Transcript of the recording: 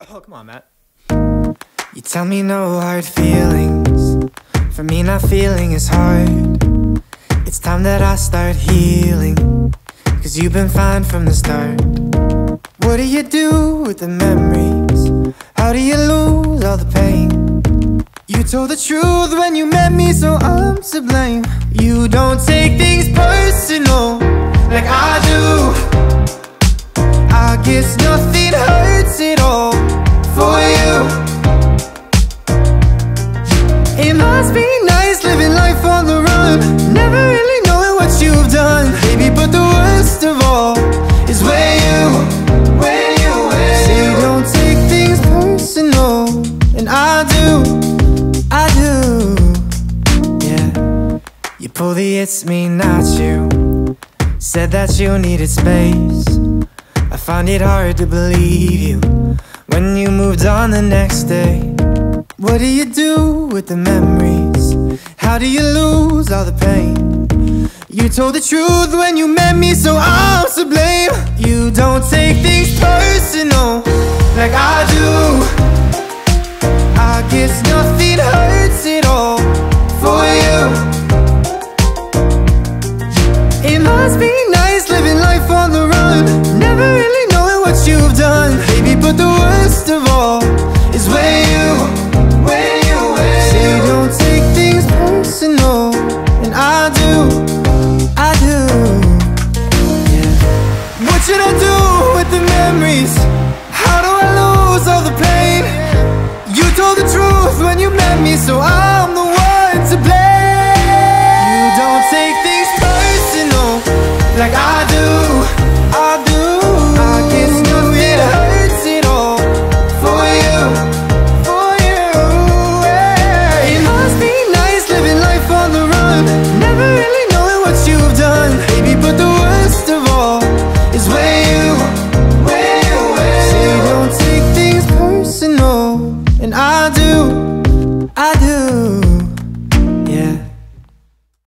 Oh, come on, Matt. You tell me no hard feelings. For me, not feeling is hard. It's time that I start healing, 'cause you've been fine from the start. What do you do with the memories? How do you lose all the pain? You told the truth when you met me, so I'm to blame. You don't take things personal like I do. I guess nothing hurts at all for you. It must be nice living life on the run, never really knowing what you've done, baby. But the worst of all is where you say you don't take things personal, and I do, yeah. You pull the it's me, not you. Said that you needed space. I find it hard to believe you when you moved on the next day. What do you do with the memories? How do you lose all the pain? You told the truth when you met me, so I'm to blame. You don't take things personal like I do. I guess nothing hurts at all for you. It must be nice living life on the run, never really knowing what you've done, baby. But the worst of all is where you say you don't take things personal, and I do, yeah. What should I do with the memories? How do I lose all the pain? You told the truth when you met me, so I'm the one to blame. You don't take things personal like I do. I guess nothing hurts at all for you. It must be nice living life on the run, never really knowing what you've done, baby. But the worst of all is where you say you don't take things personal, and I